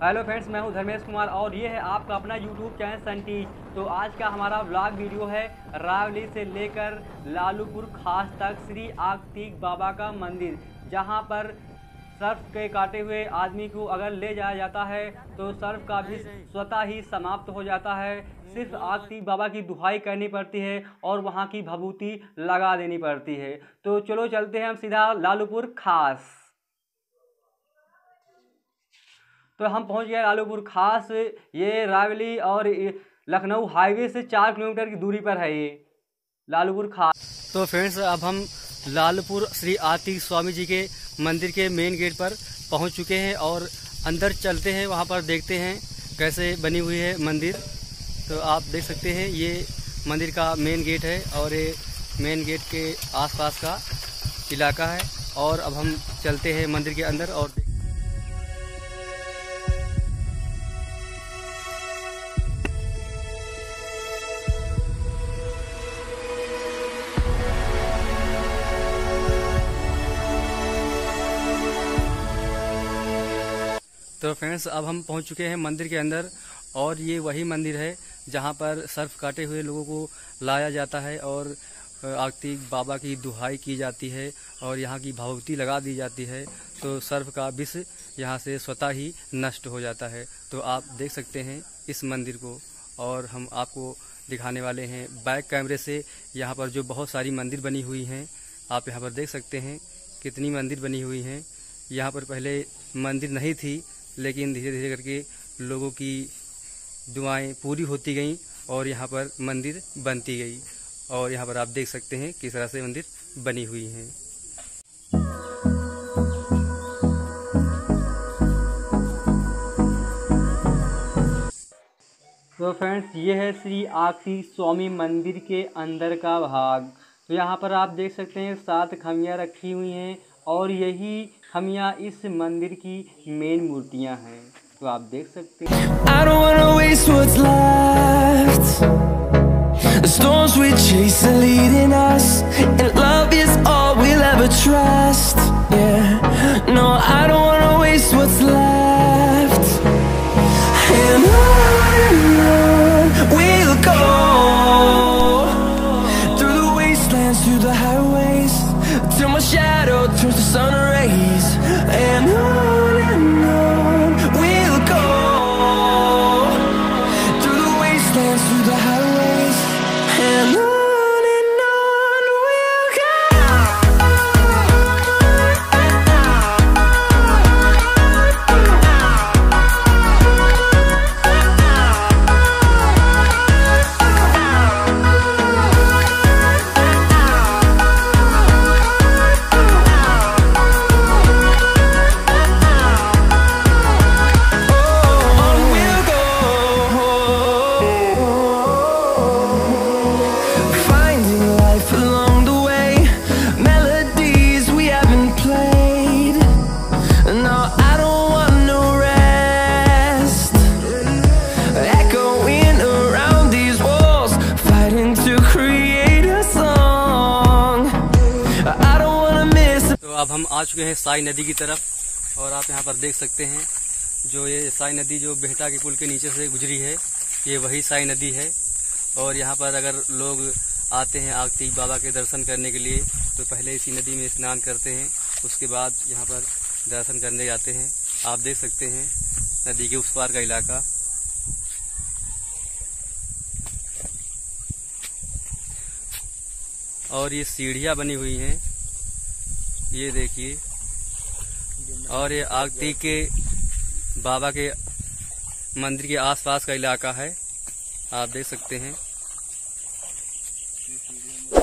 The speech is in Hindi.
हेलो फ्रेंड्स, मैं हूं धर्मेश कुमार और ये है आपका अपना यूट्यूब चैनल सनटी। तो आज का हमारा व्लॉग वीडियो है रावली से लेकर लालूपुर खास तक श्री आस्तिक बाबा का मंदिर, जहां पर सर्फ के काटे हुए आदमी को अगर ले जाया जाता है तो सर्फ का भी स्वतः ही समाप्त हो जाता है। सिर्फ आस्तिक बाबा की दुहाई करनी पड़ती है और वहां की भभूति लगा देनी पड़ती है। तो चलो चलते हैं हम सीधा लालूपुर खास। तो हम पहुंच गए लालूपुर खास। ये रावली और लखनऊ हाईवे से 4 किलोमीटर की दूरी पर है ये लालूपुर खास। तो फ्रेंड्स, अब हम लालूपुर श्री आस्तिक स्वामी जी के मंदिर के मेन गेट पर पहुंच चुके हैं और अंदर चलते हैं, वहां पर देखते हैं कैसे बनी हुई है मंदिर। तो आप देख सकते हैं ये मंदिर का मेन गेट है और ये मेन गेट के आसपास का इलाका है। और अब हम चलते हैं मंदिर के अंदर और तो फ्रेंड्स, अब हम पहुंच चुके हैं मंदिर के अंदर और ये वही मंदिर है जहां पर सर्फ काटे हुए लोगों को लाया जाता है और आस्तिक बाबा की दुहाई की जाती है और यहाँ की भभूति लगा दी जाती है। तो सर्फ का विष यहाँ से स्वतः ही नष्ट हो जाता है। तो आप देख सकते हैं इस मंदिर को और हम आपको दिखाने वाले हैं बैक कैमरे से यहाँ पर जो बहुत सारी मंदिर बनी हुई हैं। आप यहाँ पर देख सकते हैं कितनी मंदिर बनी हुई हैं। यहाँ पर पहले मंदिर नहीं थी, लेकिन धीरे धीरे करके लोगों की दुआएं पूरी होती गईं और यहाँ पर मंदिर बनती गई। और यहाँ पर आप देख सकते हैं किस तरह से मंदिर बनी हुई हैं। तो फ्रेंड्स, ये है श्री आस्तिक स्वामी मंदिर के अंदर का भाग। तो यहाँ पर आप देख सकते हैं 7 खमियाँ रखी हुई हैं और यही खमियाँ इस मंदिर की मेन मूर्तियाँ हैं। तो आप देख सकते हैं। I don't wanna waste what's left. The storms we chase are leading us, and love is all we'll ever trust. Yeah, no, I don't wanna waste what's left. And on we'll go, through the wastelands, through the highways, till my shadow turns to sun rays. And on we'll go, through the wastelands, through the highways, and on we'll go. अब हम आ चुके हैं साई नदी की तरफ और आप यहाँ पर देख सकते हैं जो ये साई नदी जो बेहटा के पुल के नीचे से गुजरी है, ये वही साई नदी है। और यहाँ पर अगर लोग आते हैं आस्तिक बाबा के दर्शन करने के लिए तो पहले इसी नदी में स्नान करते हैं, उसके बाद यहाँ पर दर्शन करने जाते हैं। आप देख सकते हैं नदी के उस पार का इलाका। और ये सीढ़ियाँ बनी हुई हैं, ये देखिए। और ये आस्तिक के बाबा के मंदिर के आसपास का इलाका है, आप देख सकते हैं।